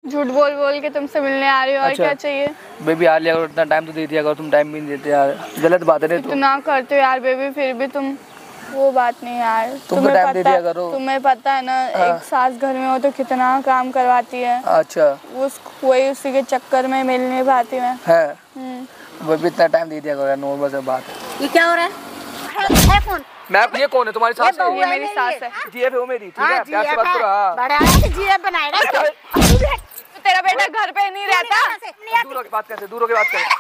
झूठ बोल बोल के तुमसे मिलने आ रही हो और अच्छा। क्या चाहिए? बेबी आ लिया करो, इतना टाइम तो दे दिया करो, तुम टाइम भी नहीं देते यार, गलत बात है। तो इतना करते हो यार बेबी, फिर भी तुम वो बात नहीं यार। तुम टाइम दे दिया करो। तुम्हें पता है ना, एक सास घर में हो तो कितना काम करवाती है। अच्छा, वही उसी के चक्कर में मिल नहीं पाती मैं। है बेबी, इतना टाइम दे दिया करो यार, नॉर्मल सा बात है। ये क्या हो रहा है फोन? मैं ये कौन है? तुम्हारी सास है? ये मेरी सास है। जीएफ है वो मेरी, ठीक है, प्यार से बात करो। हां, बड़ा जीएफ बनाएगा। तो तेरा बेटा घर पे नहीं रहता? दूर होके बात कैसे, दूर होके बात कर,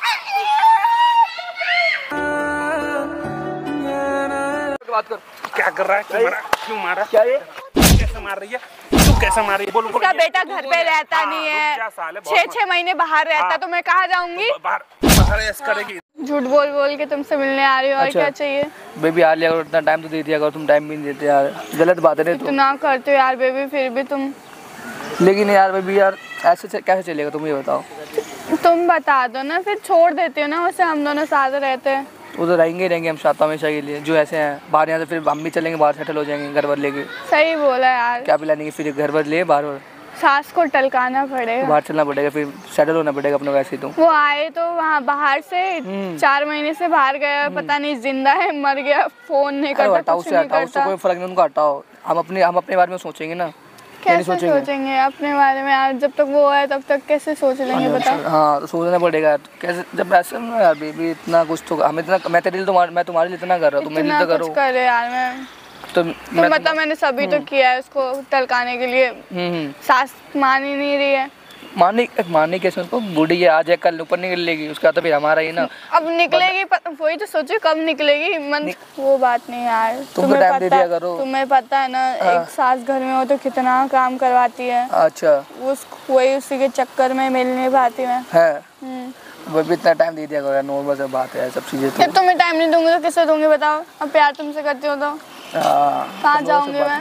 बात कर। क्या कर रहा है? क्यों मारा? क्या ये कैसे मार रही है? तू कैसे मार रही है? बोलो। उसका बेटा घर पे रहता नहीं है, 6-6 महीने बाहर रहता, तो मैं कहाँ जाऊंगी? बाहर ऐसे करेगी। झूठ बोल बोल के तुमसे मिलने आ रही हो और क्या चाहिए? बेबी आ लिया करो, इतना टाइम तो दे दिया करो, तुम टाइम भी नहीं देते यार, गलत बात है। तो इतना करते हो यार बेबी, फिर भी तुम। लेकिन यार बेबी यार, ऐसे कैसे चलेगा, तुम ये बताओ। तुम बता दो ना, फिर छोड़ देती हो ना वैसे, हम दोनों साथ रहते हैं। वो तो रहेंगे हम साथ हमेशा के लिए, जो ऐसे हैं बाहर, यहाँ से फिर हम भी चलेंगे बाहर, सेटल हो जाएंगे घर भर लेके। सही बोला यार। क्या पिलाएंगे फिर घर भर ले बाहर, सास को टलकाना पड़ेगा, बाहर चलना पड़ेगा, फिर सेटल होना पड़ेगा अपना वैसे ही। तो वो आए तो वहाँ बाहर से 4 महीने से बाहर गया, पता नहीं जिंदा है मर गया, फोन नहीं करता, कुछ नहीं करता। कोई फर्क नहीं, उनको हटाओ, हम अपने बारे में सोचेंगे ना। कैसे सोचेंगे अपने बारे में यार? जब तक वो है तब तक कैसे सोच लेंगे बताओ? हाँ, तो सोचना पड़ेगा कैसे, जब ऐसे ना यार बेबी, इतना कुछ तो हमें, इतना मैं तेरे लिए, मैं तुम्हारे लिए इतना कर रहा हूँ, तुम मेरे लिए तो करो। करे यार मैं तो मतलब मैंने सभी तो किया है उसको टलकाने के लिए, सास मान ही नहीं रही है। मारने कैसे उसको? बूढ़ी है, आज है कल ऊपर निकल लेगी, उसका तो फिर हमारा ही ना। अब निकलेगी, वही तो सोचो कब निकलेगी। मन वो बात नहीं यार, तुम्हें टाइम दे दिया करो। तुम्हें पता है ना, एक सास घर में हो तो कितना काम करवाती है। अच्छा, वही उसी के चक्कर में मिल नहीं पाती मैं। है वो भी, इतना टाइम दे दिया करो यार, नॉर्मल सा बात है, सब चीजें। जब तुम्हें टाइम नहीं दूंगी तो किससे दूंगी बताओ? अब प्यार तुमसे करती हो तो कहाँ जाऊंगी मैं?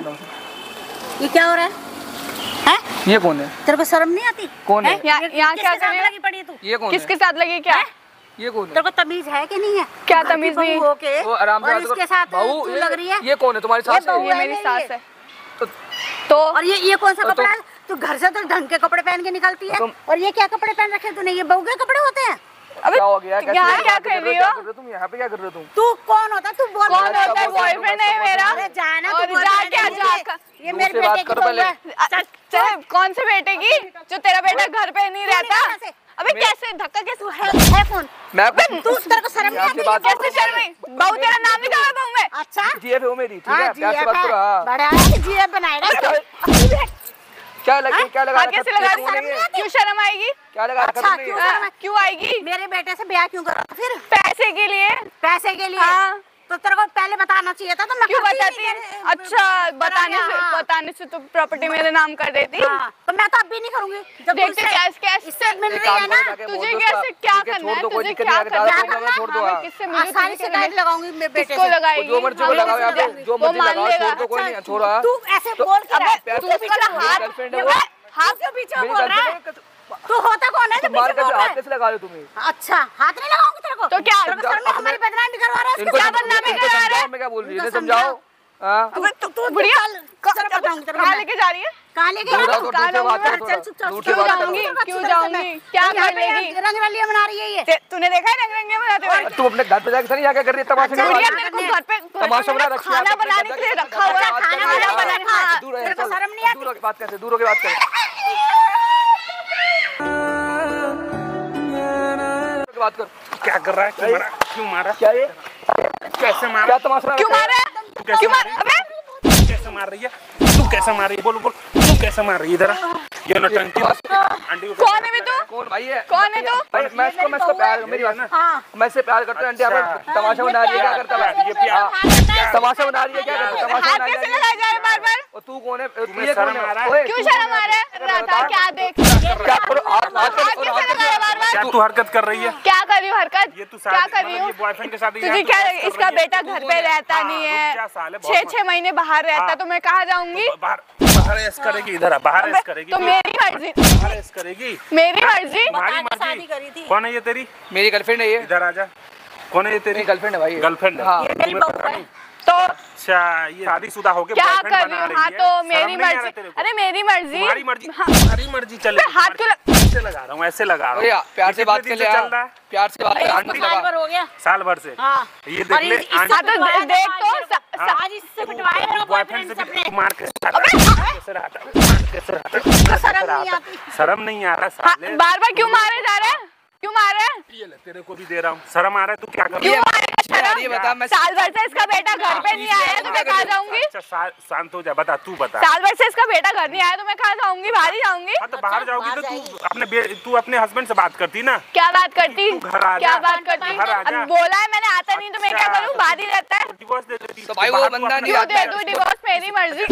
ये क्या हो रहा है? ये कौन है? तेरे को शर्म नहीं आती? कौन है? यहाँ क्या कर रही पड़ी तू? ये कौन है? किसके साथ लगी? क्या ये कौन है? तेरे को तमीज है कि नहीं है? क्या तमीज नहीं? वो आराम से और इसके साथ तू लग रही है। ये कौन है? तुम्हारी सास है? ये मेरी सास है। तो और ये कौन सा कपड़ा है? तू घर से तो ढंग के कपड़े पहन के निकलती है, और ये क्या कपड़े पहन रखे तूने? ये बहू के कपड़े होते हैं? अबे क्या हो गया? यहाँ क्या कर रही हो तुम? यहाँ पे क्या कर रहे हो तुम? तू कौन होता? तू बोल। कौन होता है? बॉयफ्रेंड है मेरा। अरे जाना और जा ये मेरे बेटे की बहू है। चल, कौन से बेटे की? जो तेरा बेटा घर पे नहीं रहता? अबे कैसे धक्का कैसे है फोन? मैं तू, तेरे को शर्म नहीं आती? कैसे शर्म नहीं? बहू तेरा नाम नहीं कहा बहू में? अच्छा, जीएफ है वो मेरी, ठीक है, प्यार से बात करो। हां, बड़ा जीएफ बनाएगा। क्या लगा? कैसे लगा? क्यों शर्म आएगी? क्या लगा? अच्छा, क्यों आएगी? मेरे बेटे से ब्याह क्यों करा फिर? पैसे के लिए। पैसे के लिए? तो तेरे को पहले बताना चाहिए था, तो मैं क्यों बताती? अच्छा, बताने से तो प्रॉपर्टी मेरे नाम कर देती। तो मैं तो अब भी नहीं करूंगी। जब इससे मिल रही है ना, तुझे कैसे क्या करना है? तुझे क्या करना है? किससे मिलूं? सारी शिकायत लगाऊंगी मेरे बेटे से। किसको लगाएगी? जो मर्जी लगाओ यहाँ पे, जो मर्जी लगाओ, छोड़ दो, कोई नहीं छोड़ा। तू ऐसे बोल के तू उसका हाथ के पीछे बोल रहा है। तू होता कौन है? तुम्हारे कैसे हाथ कैसे लगा रहे हो तुम्हें? अच्छा, हाथ नहीं लगाऊंगी तेरे को। तो क्या? हमारी बदनामी करवा रहा है? इनको क्या बदनामी करवा रहा है? मैं क्या बोल रही है? समझाओ। तू बुढ़िया बताऊंगी तेरे को। कहाँ लेके जा रही है? कहाँ लेके जा रही है? क्यों जाऊंगी? क्या कर लेगी? रंगरलियां बना रही है ये। तूने देखा है रंग बनाते हुए? तुम अपने घर पे जाकर क्या कर रही है? तमाशा मेरे को घर पे तमाशा बना रखा है, खाना बनाने के लिए रखा हुआ है। खाना बनाने दूर है, शर्म नहीं आती? दूर होके बात कैसे, दूर होके बात कैसे, बात कर। क्या कर रहा है? क्यों मारा? क्या ये कैसे मारा? क्या तमाशा? क्यों मार रहा है? क्यों मार? अबे कैसे मार रही है? तू कैसे मार रही है? बोल, तू कैसे मार रही है? इधर ये नौटंकी आंटी को। कौन है बे तू? कौन भाई है? कौन है तू? भाई मैं इसको प्यार, मेरी बात ना, मैं इससे प्यार करता हूँ। आंटी आप तमाशा बना रही है, क्या करता है? ये प्यार तमाशा बना रही है, क्या करता है? तमाशा हाथ बना कैसे रही है। लगाया जा रहा है बार-बार? और तू कौन है? तुम्हें शर्म आ रहा है? क्यों शर्म आ रहा है? राधा क्या देख? क्या करो? हाथ कैसे लगाया बार-बार? क्या तू हरकत कर रही है? क्या कर रही हूँ हरकत? ये तू क्या कर रही हूँ? बॉयफ्रेंड के साथ तुझे क्या, इसका बेटा घर पे रहता नहीं है, 6-6 महीने बाहर रहता, तो मैं कहाँ जाऊंगी? बाहर ऐसे करेगी, इधर बाहर ऐसे करेगी। तो मेरी मर्जी, बाहर ऐसे करेगी, मेरी मर्जी। तुम्हारी मर्जी। कौन है ये तेरी? मेरी गर्लफ्रेंड है ये। इधर आजा। कौन है ये तेरी? गर्लफ्रेंड है भाई। गर्लफ्रेंड है? हाँ। मेरी बहू है। तो अच्छा ये शादीशुदा होके क्या boyfriend कर बना रही हूँ? हाँ है? तो शर्म मेरी नहीं आ रहा मर्जी। तेरे को? अरे मेरी मर्जी। तुम्हारी मर्जी, हाँ। तुम्हारी मर्जी चले। हाथ क्यों ऐसे लगा रहा हूँ, ऐसे लगा रहा अरे हूँ। प्यार से बात कर कितने ले दिन से यार, चल रहा है? प्यार से बात कर। साल भर हो गया। साल भर से। हाँ। ये और देख ले इससे हाँ तो देख तो आज इससे पिटवाए मेरे बॉयफ्रेंड से बॉयफ्रेंड भी मार कैसे रहा था? शर्म नहीं आती। शर्म नहीं आ रहा साले। बार बार क्यों मारे जा रहे हैं? क्यों मारे? ये ले, तेरे को भी दे रहा हूँ। शर्म आ रहा है, तू क्या कर क्यों रही है? मारेगा शर्म? ये बता मैं साल भर से इसका बेटा घर पे नहीं आया तो मैं कहाँ जाऊंगी? अच्छा शांत हो जा, बता तू बता। साल भर से इसका बेटा घर नहीं आया तो मैं कहाँ जाऊंगी? बाहर ही जाऊंगी। हाँ तो बाहर जाओगी तो तू अपने हस्बैंड से बात करती ना। क्या बात करती? तू घर आ जा। क्या बात करती? घर आ जा। अब बोला है मैंने, आता नहीं तो मैं क्या करूँ? बाहर ही रहता है। डिवोर्स दे देती। तो भाई वो बंदा नहीं क्यों आता दे दूँ डिवोर्स? मेरी मर्जी।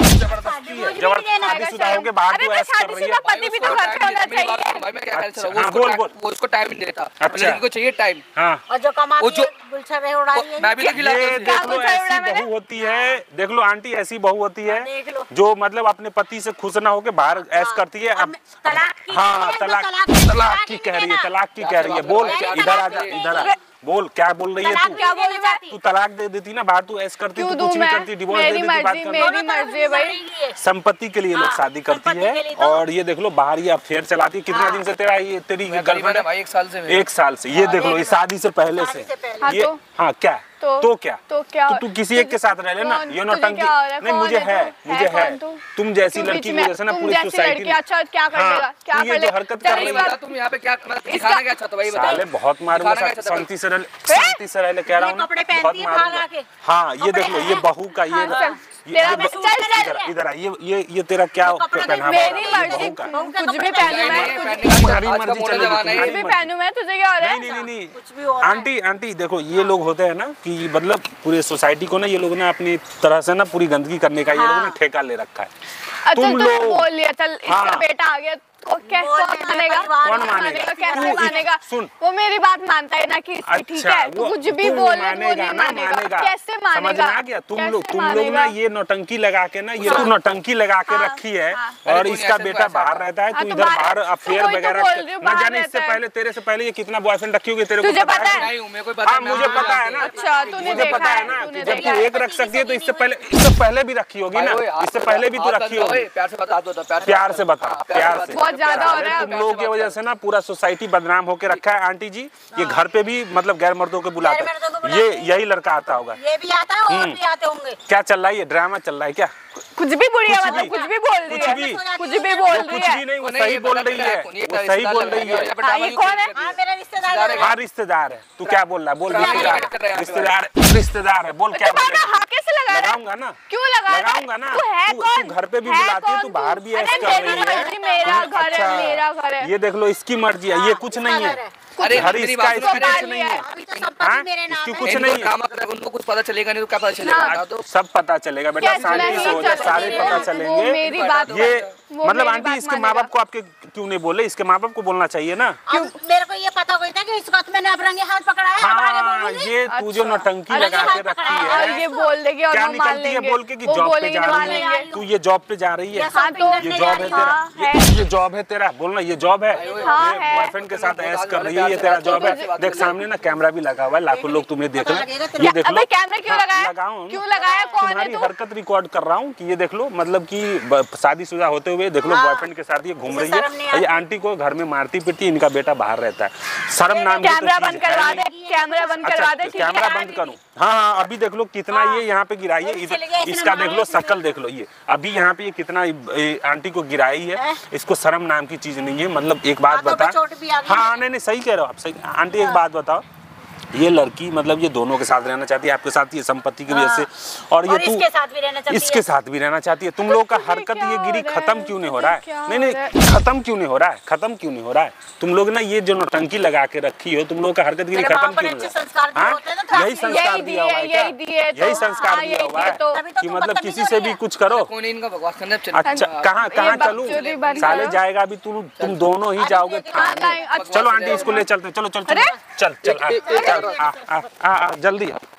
शादीशुदा होके बाहर अरे तू तो ऐश कर रही है। शादीशुदा पति भी तो घर पे होना चाहिए। भाई मैं क्या कह अच्छा, रहा हाँ, बोल, बोल। वो उसको टाइम नहीं देता, अच्छा। लड़की को चाहिए टाइम। हाँ और जो कमाती वो जो- है गुलछर्रे उड़ा रही है। मैं भी तो खिलाता ये हूँ उसे। देख लो, क्या ऐसी बोला मैंने? बहू होती है। देख लो आंटी, ऐसी बहू होती है देख लो। जो मतलब अपने पति से खुश ना होके बाहर ऐश करती है। अब तलाक की हाँ है, तो तलाक तलाक की कह रही है, तलाक की कह रही है। बोल तलाक इधर आ जा, की। इधर आ। बोल क्या बोल रही है तलाक तू? क्या बोलूं मैं? तू तलाक दे देती ना, बाहर तू ऐश करती, क्यों तू दूं कुछ नहीं मैं? करती, डिवोर्स दे मेरी देती, बात मर्जी, कर। मेरी मर्जी है भाई। संपत्ति के लिए लोग शादी करती संपत्ति है। के लिए तो- और ये देख लो बाहर ये अफेयर चलाती है। कितना दिन से तेरा ये तेरी मैं गर्लफ्रेंड करीबन है? भाई 1 साल से। 1 साल से। ये देख लो, ये शादी से पहले से। हाँ ये तो? हाँ क्या तो क्या तो क्या? तू किसी एक के साथ रह लेना। कौन? ये तुझे नौटंकी क्या हो रहा है? नहीं, कौन मुझे है है, तू? मुझे है है। कौन तू? तुम जैसी क्यों लड़की बीच की में? वजह से ना तुम पूरी जैसी सोसाइटी लड़की, अच्छा क्या कर लेगा? क्या तू ये कर जो लेगा? हरकत चल कर रही इस है बात- बता तुम यहाँ पे क्या दिखाना क्या चाहते हो भाई बता। साले बहुत मारूंगा। दिखाना क्या चाहते हो? शांति से रह ले, शांति से रह ले कह रहा हूँ ना, कपड़े पहनती बहुत है भाग मारूंगा। आके। हाँ ये देख लो, ये बहू का ये हाँ, चल। ये तेरा ये मैं- चल, चल। इधर आ, ये तेरा क्या पहना मेरी मर्जी, का? कुछ भी पहनूं मैं, तुम्हारी आज का मर्जी मॉडल चलेगी, जमाना है। कुछ तुम्हारी भी मर्जी। पहनूं मैं, तुझे क्या हो रहा है? नहीं कुछ भी हो रहा है। आंटी देखो, ये लोग होते हैं ना कि मतलब पूरे सोसाइटी को ना ये लोग ना अपनी तरह से ना पूरी गंदगी करने का ये लोगों ने ठेका ले रखा है। अच्छा तुम तू लोग- बोल लिया, चल इसका हाँ। बेटा आ गया कौन मानेगा? कौन मानेगा? कैसे तू मानेगा? सुन। वो मेरी बात मानता है ना कि ठीक है, तू कुछ भी तू बोले वो मानेगा नहीं ना, मानेगा। कैसे समझ मानेगा? में आ गया? तुम कैसे लोग ना मानेगा? ये नौटंकी लगा के ना, ये तू नौटंकी लगा के हाँ, रखी है। हाँ। और अरे इसका तू बेटा ऐसा बाहर था। रहता है, हाँ, तू तो इधर बाहर- बाहर तो अफेयर वही तो वगैरह बोल रही हूँ, ना बाहर जाने इससे रहता है। पहले तेरे से पहले ये कितना बॉयफ्रेंड रखी होगी तेरे को तुझे पता पता है? है? नहीं हूँ, मेरे को पता हाँ है, मुझे मैं पता है ना। अच्छा तूने मुझे देखा पता है है, ना तूने कि जब देखा तू है। एक रख सकती है तो इससे पहले भी रखी होगी ना। भाई, इससे पहले भी तू हाथ रखी बंद होगी। करो, प्यार से बता दो, प्यार से बता, प्यार से। बहुत ज्यादा हो रहा है। तुम लोगों की वजह से ना पूरा सोसाइटी बदनाम होके रखा है। आंटी जी ये घर पे भी मतलब गैर मर्दों को बुलाता गैर मर्दों को है। बुलाते ये हैं। यही लड़का आता होगा। ये भी आता है और भी आते होंगे। क्या चल रहा है? ये ड्रामा चल रहा है क्या? कुछ भी बुढ़िया कुछ मतलब भी- कुछ भी बोल रही कुछ है, भी- कुछ भी बोल रही कुछ है। भी नहीं, वो नहीं, सही ये बोल गलत रही है, है, ये वो सही बोल रही है। हाँ, ये कौन है? हाँ मेरा रिश्तेदार है। हाँ रिश्तेदार है। तू क्या बोल रहा है? बोल ड्रामा रिश्तेदार कर रहा है, रिश्तेदार रिश्तेदार है। बोल क्या तो बोल बाबा रहा है? हाँ कैसे लगा रहा है? लगाऊंगा ना, क्यों लगा रहा है? लगाऊंगा ना। तू है तू कौन? घर पे भी है बुलाती है, कौन तू बाहर भी अरे ऐश कर मेरी रही है। मर्जी, मेरा घर है, अच्छा, मेरा घर है। ये देख लो इसकी मर्जी है, ये कुछ नहीं है। अरे हर मेरी इसका बात इसकी सुनो, कुछ नहीं है। अभी तो हाँ? संपत्ति मेरे नाम इसकी है। कुछ इनको नहीं है। ड्रामा कर रहा है, उनको कुछ पता चलेगा नहीं तो क्या पता चलेगा हाँ। बता दो। सब पता चलेगा बेटा, कैसे शांति नहीं से हो जाए, चल सारे रही पता है? वो चलेंगे। मेरी बात ये वो मतलब मेरी आंटी बात इसके माँ मानेगा। बाप को आपके क्यों नहीं बोले? इसके माँ बाप को बोलना चाहिए ना। अब मेरे को ये पता होता है कि इसको तो मैंने अब रंगे हाथ पकड़ा है। अब आगे हाँ बोलूंगी। ये तू जो नौटंकी अरे लगा ये के हाथ रखी पकड़ा है, और है। ये बोल देगी और क्या वो मान निकलती है लेंगे। बोल के कि वो जॉब पे बोलेगी जा मान रही है? लेंगे। तू ये जॉब पे जा रही है? हाँ तो ये जॉब है तेरा? हाँ, है। ये जॉब है तेरा? बोलना ये जॉब है। हाँ, ये है। बॉयफ्रेंड के साथ ऐश कर रही है, ये तेरा जॉब है। देख सामने ना कैमरा भी लगा हुआ है, लाखों लोग तुम्हें देख रहे हैं। ये देख लो। अबे कैमरा क्यों हाँ, लगाया? लगाऊं? क्यों लगाया? कौन है तुम्हारी तू? हरकत रिकॉर्ड कर रहा हूँ कि ये देख लो, मतलब कि शादीशुदा होते हुए देख लो बॉयफ्रेंड के साथ ये घूम रही शर्म नहीं है। ये आंटी को घर में मारती पीटती, इनका बेटा बाहर रहता है। शर्म नाम की तो कैमरा चीज़ बंद है करवा नहीं। दे, कैमरा बंद अच्छा करवा दे, ठीक कैमरा है? बंद करूं? हाँ अभी देख लो कितना ये यहाँ पे गिराई है। चले गए, इसने इसका देख लो मारा, शक्ल देख लो, ये अभी यहाँ पे ये कितना आंटी को गिराई है। इसको शर्म नाम की चीज नहीं है। मतलब एक बात हाथों पे बता। चोट भी आ गई। हाँ नहीं सही कह रहे हो आप, सही। आंटी एक बात बताओ, ये लड़की मतलब ये दोनों के साथ रहना चाहती है, आपके साथ ये संपत्ति की वजह से, और ये और तू इसके साथ भी रहना चाहती इसके है। साथ भी रहना चाहती है। तुम लोग का तुझे हरकत क्या ये हो गिरी रहा खत्म है? क्यों नहीं हो तुझे रहा है? क्या हो नहीं नहीं रहा है? खत्म क्यों नहीं हो रहा है? खत्म क्यों नहीं हो रहा है? तुम लोग ना ये जो नौटंकी लगा के रखी हो, तुम लोग का हरकत गिरी मेरे खत्म माँ पर क्यों नहीं अच्छे हो संस्कार रहा है? दिए होते हैं ना, तो यही संस्कार यही दिया हुआ है दिए, क्या? यही दिए तो- यही संस्कार हाँ, दिया यही हुआ दिए है तो- तभी तो कि तुम मतलब बदतमीजी किसी से हो रही भी है। कुछ करो। कोई नहीं इनका बकवास करने अच्छा कहाँ ये चलूं? बकचोदी बंद साले करो। जाएगा अभी तुम दोनों ही जाओगे हाँ, थाने। अच्छा, चलो आंटी इसको ले चलते, चलो चल चल अरे? चल चल आ, चल आ, आ, आ, आ, जल्दी आ।